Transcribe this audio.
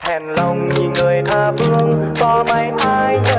hèn lòng nhìn người tha phương có mấy ai